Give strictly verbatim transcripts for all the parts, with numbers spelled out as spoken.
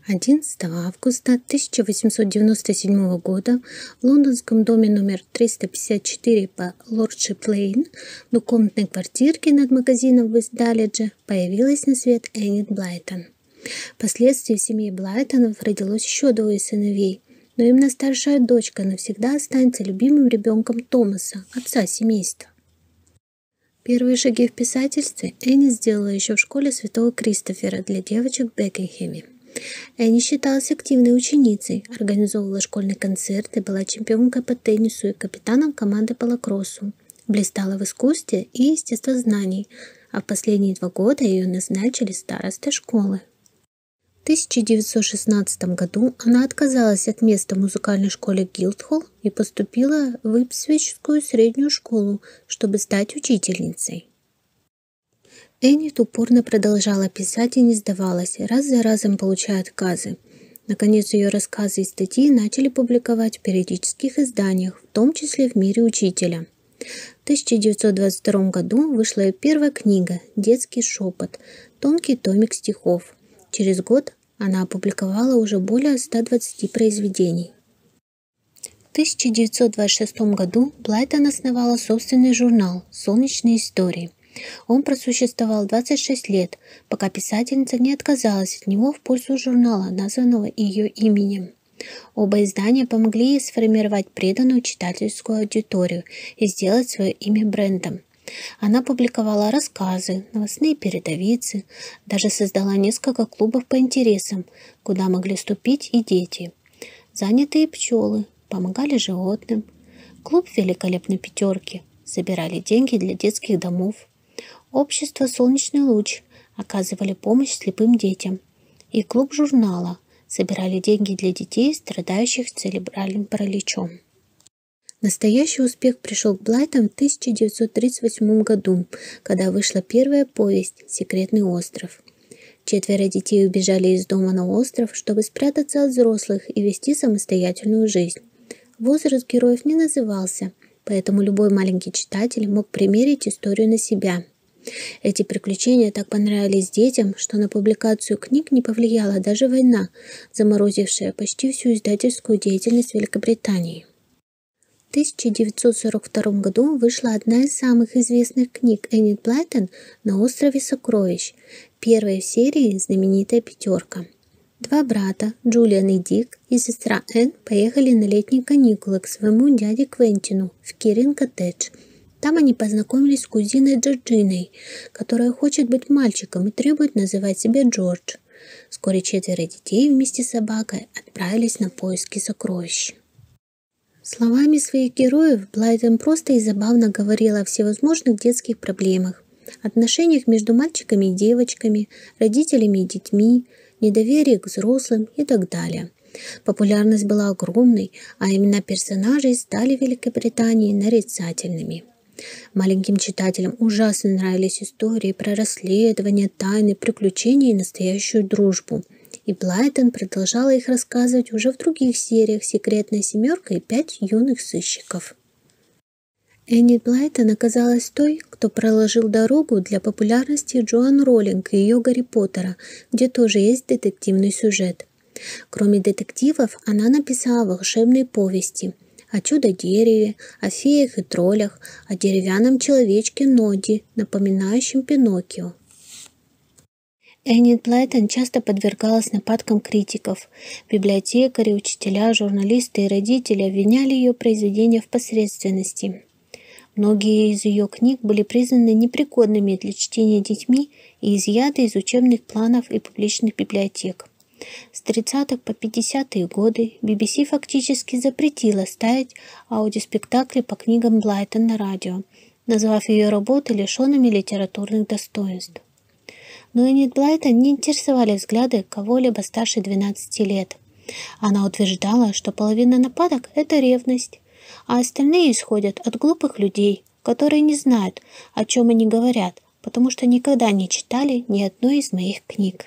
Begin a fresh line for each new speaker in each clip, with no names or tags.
одиннадцатого августа тысяча восемьсот девяносто седьмого года в лондонском доме номер триста пятьдесят четыре по Лордшип Лейн в двухкомнатной квартирке над магазином в Ист-Далледже появилась на свет Энит Блайтон. Впоследствии в семье Блайтонов родилось еще двое сыновей, но именно старшая дочка навсегда останется любимым ребенком Томаса, отца семейства. Первые шаги в писательстве Энни сделала еще в школе Святого Кристофера для девочек в Бекингеме. Энни считалась активной ученицей, организовывала школьные концерты, была чемпионкой по теннису и капитаном команды по лакроссу, блистала в искусстве и естествознании, а в последние два года ее назначили старостой школы. В тысяча девятьсот шестнадцатом году она отказалась от места в музыкальной школе Гилдхолл и поступила в Ипсвичскую среднюю школу, чтобы стать учительницей. Энит упорно продолжала писать и не сдавалась, раз за разом получая отказы. Наконец, ее рассказы и статьи начали публиковать в периодических изданиях, в том числе в «Мире учителя». В тысяча девятьсот двадцать втором году вышла ее первая книга «Детский шепот», тонкий томик стихов. Через год она опубликовала уже более ста двадцати произведений. В тысяча девятьсот двадцать шестом году Блайтон основала собственный журнал «Солнечные истории». Он просуществовал двадцать шесть лет, пока писательница не отказалась от него в пользу журнала, названного ее именем. Оба издания помогли ей сформировать преданную читательскую аудиторию и сделать свое имя брендом. Она публиковала рассказы, новостные передовицы, даже создала несколько клубов по интересам, куда могли вступить и дети. Занятые пчелы, помогали животным, клуб великолепной пятерки, собирали деньги для детских домов, общество «Солнечный луч» оказывали помощь слепым детям, и клуб журнала собирали деньги для детей, страдающих церебральным параличом. Настоящий успех пришел к Блайтон в тысяча девятьсот тридцать восьмом году, когда вышла первая повесть «Секретный остров». Четверо детей убежали из дома на остров, чтобы спрятаться от взрослых и вести самостоятельную жизнь. Возраст героев не назывался, поэтому любой маленький читатель мог примерить историю на себя. Эти приключения так понравились детям, что на публикацию книг не повлияла даже война, заморозившая почти всю издательскую деятельность Великобритании. В тысяча девятьсот сорок втором году вышла одна из самых известных книг Энит Блайтон «На острове сокровищ», первая в серии «Знаменитая пятерка». Два брата, Джулиан и Дик, и сестра Энн поехали на летние каникулы к своему дяде Квентину в Кирин-коттедж. Там они познакомились с кузиной Джорджиной, которая хочет быть мальчиком и требует называть себя Джордж. Вскоре четверо детей вместе с собакой отправились на поиски сокровищ. Словами своих героев Блайтон просто и забавно говорила о всевозможных детских проблемах, отношениях между мальчиками и девочками, родителями и детьми, недоверии к взрослым и так далее. Популярность была огромной, а имена персонажей стали в Великобритании нарицательными. Маленьким читателям ужасно нравились истории про расследования, тайны, приключения и настоящую дружбу. И Блайтон продолжала их рассказывать уже в других сериях «Секретная семерка» и «Пять юных сыщиков». Энит Блайтон оказалась той, кто проложил дорогу для популярности Джоан Роулинг и ее Гарри Поттера, где тоже есть детективный сюжет. Кроме детективов, она написала волшебные повести о чудо-дереве, о феях и троллях, о деревянном человечке Ноди, напоминающем Пиноккио. Энит Блайтон часто подвергалась нападкам критиков. Библиотекари, учителя, журналисты и родители обвиняли ее произведения в посредственности. Многие из ее книг были признаны непригодными для чтения детьми и изъяты из учебных планов и публичных библиотек. С тридцатых по пятидесятые годы би би си фактически запретила ставить аудиоспектакли по книгам Блайтон на радио, назвав ее работы лишенными литературных достоинств. Но Энит Блайтон не интересовали взгляды кого-либо старше двенадцати лет. Она утверждала, что половина нападок – это ревность, а остальные исходят от глупых людей, которые не знают, о чем они говорят, потому что никогда не читали ни одной из моих книг.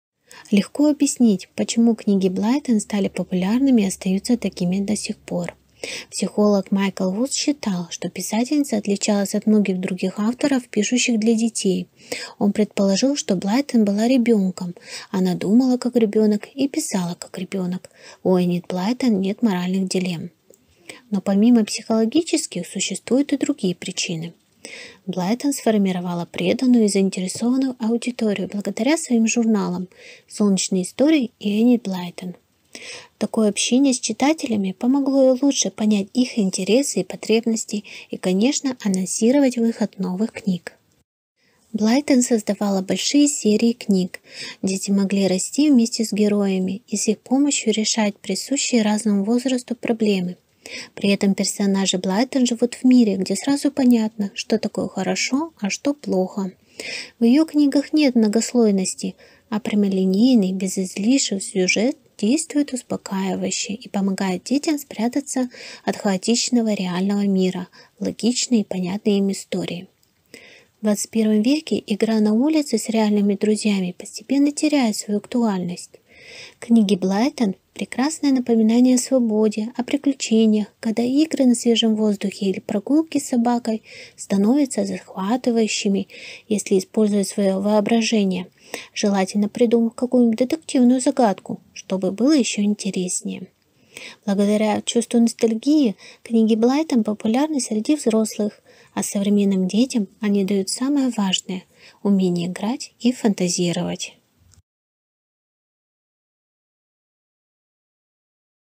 Легко объяснить, почему книги Блайтон стали популярными и остаются такими до сих пор. Психолог Майкл Вуд считал, что писательница отличалась от многих других авторов, пишущих для детей. Он предположил, что Блайтон была ребенком. Она думала как ребенок и писала как ребенок. У Энит Блайтон нет моральных дилемм. Но помимо психологических существуют и другие причины. Блайтон сформировала преданную и заинтересованную аудиторию благодаря своим журналам «Солнечные истории» и «Энит Блайтон». Такое общение с читателями помогло ей лучше понять их интересы и потребности и, конечно, анонсировать выход новых книг. Блайтон создавала большие серии книг. Дети могли расти вместе с героями и с их помощью решать присущие разному возрасту проблемы. При этом персонажи Блайтон живут в мире, где сразу понятно, что такое хорошо, а что плохо. В ее книгах нет многослойности, а прямолинейный, без излишек сюжет действует успокаивающе и помогает детям спрятаться от хаотичного реального мира в логичные и понятные им истории. В двадцать первом веке игра на улице с реальными друзьями постепенно теряет свою актуальность. Книги Блайтон – прекрасное напоминание о свободе, о приключениях, когда игры на свежем воздухе или прогулки с собакой становятся захватывающими, если использовать свое воображение, желательно придумав какую-нибудь детективную загадку, чтобы было еще интереснее. Благодаря чувству ностальгии книги Блайтон популярны среди взрослых, а современным детям они дают самое важное – умение играть и фантазировать.